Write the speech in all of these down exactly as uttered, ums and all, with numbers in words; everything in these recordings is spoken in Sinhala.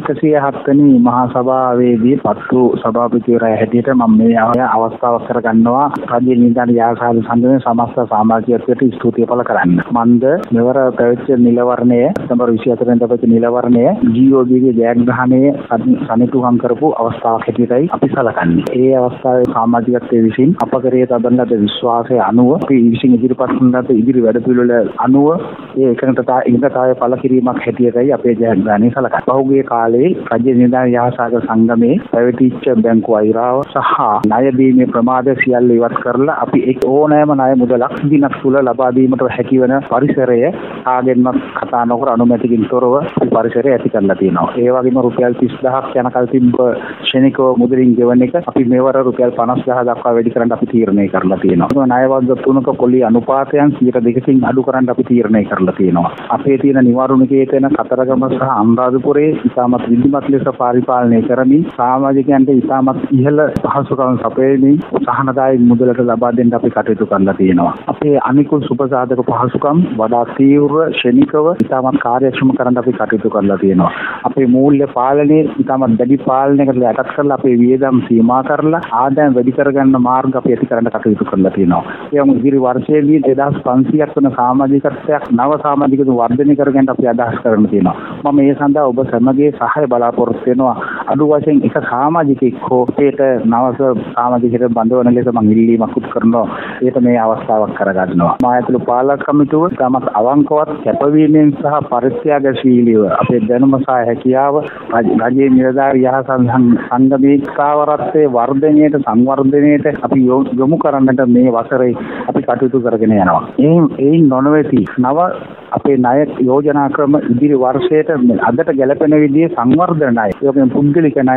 එකසිය හත් වෙනි මහා සභාවේදී පත්තු සභාපතිවරයා හැටියට මම මේ අවස්ථාව කරගන්නවා රාජ්‍ය නිලධාරි යාසාද සම්බන්ධයෙන් සමස්ත සමාජිකත්වයට ස්තුතිය පළ කරන්න. මන්ද මෙවර පැවැත්වෙච්ච නිලවරණය සැප්තැම්බර් විසිහතර වෙනිදා පැවැත්වෙච්ච නිලවරණය ජී ඕ බීගේ ජයග්‍රහණයේ සනිටුහන් කරපු අවස්ථාවක් හැටියටයි අපි සලකන්නේ. ඒ අවස්ථාවේ සමාජිකත්වයේ විසින් අප කරේ තබන ලද විශ්වාසය අනුව අපි විසින් ඉදිරිපත් කරන ලද ඉදිරි වැඩපිළිවෙල අනුව ඒ එකඟතා ඉඟතාවය පළ කිරීමක් හැටියටයි අපේ ජයග්‍රහණය සලකන්නේ. පහුගිය කාලේ රාජ්‍ය නිලධාරි යාසාද සංගමේ පැවතිච්ච බැංකු අයිරාව සහ ණය දීමේ ප්‍රමාද සියල්ල ඉවත් කරලා අපි එක් ඕනෑම ණය මුදලක් දිනක් තුල ලබා දීමට හැකි වෙන පරිසරය ආගෙන්ම කතා නොකර අනුමැතියකින් තොරව පරිසරය ඇති කරලා තියෙනවා. ඒ වගේම රුපියල් තිස් දහසක් යනකල් තිබ්බ ශනිකව මුදලින් ගෙවන එක අපි මෙවර රුපියල් පනස් දහස් දක්වා වැඩි කරන්න අපි තීරණය කරලා තියෙනවා. ණය වර්ග තුනක පොලි අනුපාතයන් සියයට දෙකකින් අඩු කරන්න අපි තීරණය කරලා තියෙනවා. අපේ තියෙන නිවාරුණිකයේ තියෙන කතරගම සහ අනුරාධපුරයේ ඉතාමත් විධිමත් ලෙස පරිපාලනය කරමින් සමාජිකයන්ට ඉතාමත් ඉහළ පහසුකම් සපයමින් සහනදායක මුදලට ලබා දෙන්න අපි කටයුතු කරලා තියෙනවා. අපේ අනිකුත් සුබසාධක පහසුකම් වඩා තීව්‍ර ශනිකව ඉතාමත් කාර්යක්ෂම කරන්න අපි කටයුතු කරලා තියෙනවා. අපේ මූල්‍ය පාලනයේ ඉතාමත් දැඩි පාලනයකට යටත් කරලා අපේ වියදම් සීමා කරලා ආදායම් වැඩි කරගන්න මාර්ග අපි ඇති කරන්න කටයුතු කරලා තියෙනවා. ඒ වගේම ඉදිරි වර්ෂයේදී දෙදාස් පන්සීයක් වන සමාජිකත්වයක් නව සමාජිකත්ව වර්ධනය කරගන්න අපි අදහස් කරගෙන තියෙනවා. මම මේ සඳහා ඔබ සැමගේ සහාය බලාපොරොත්තු වෙනවා. අඩු වශයෙන් එක සමාජිකෙක් හෝ ඒට නවක සමාජිකයට බඳවන ලෙස මම ඉල්ලීමක් උත් කරනවා. ඒක මේ අවස්ථාවක් කරගන්නවා. මා ඇතුළු පාලක කමිටුව තමත් අවංකවත් කැපවීමෙන් සහ පරිත්‍යාගශීලීව අපේ දැනුම සහ හැකියාව රාජ්‍ය නිලධාරි යහසන් සංගමේ කාවරත්වයේ වර්ධනයට සංවර්ධනයට අපි යොමු කරන්නට මේ වසරේ අපි කටයුතු කරගෙන යනවා. ඒ ඒයින් නොනවති නව අපේ ණය යෝජනා ක්‍රම ඉදිරි වර්ෂයට අදට ගැලපෙන විදිහේ සංවර්ධන ණය, ඒ වගේම පුද්ගලික ණය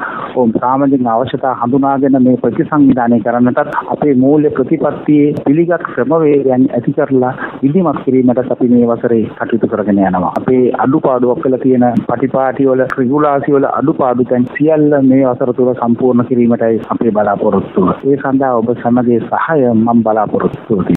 සහ සාමාජික අවශ්‍යතා හඳුනාගෙන මේ ප්‍රතිසංවිධානය කරන්නටත් අපේ මූල්‍ය ප්‍රතිපත්තියේ පිළිගත් ක්‍රමවේදයන් ඇති කරලා විධිමත් කිරීමට අපි මේ වසරේ කටයුතු කරගෙන යනවා. අපේ අඩුපාඩුවක් කළ තියෙන පටිපාටි වල රිගුලාසි වල අඩුපාඩු දැන් සියල්ල මේ වසර තුල සම්පූර්ණ කිරීමටයි අපේ බලාපොරොත්තුව. ඒ සඳහා ඔබ සමගයේ සහාය මම බලාපොරොත්තු වෙනවා.